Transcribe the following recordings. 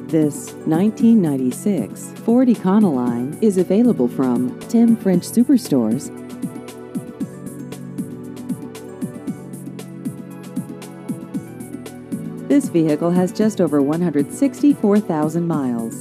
This 1996 Ford Econoline is available from Tim French Superstores. This vehicle has just over 164,000 miles.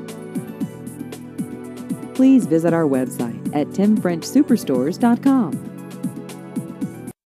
Please visit our website at timfrenchsuperstores.com.